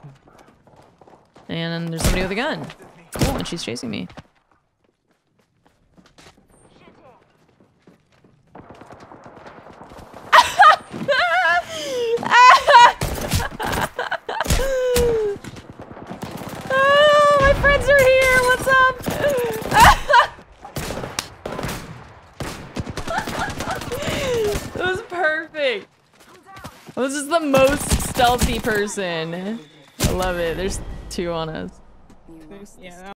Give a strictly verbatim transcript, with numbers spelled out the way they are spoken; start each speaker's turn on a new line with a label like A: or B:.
A: And there's somebody with a gun. Cool, and she's chasing me. Oh, my friends are here. What's up? That was perfect. This is the most stealthy person. I love it. There's two on us.
B: Yeah.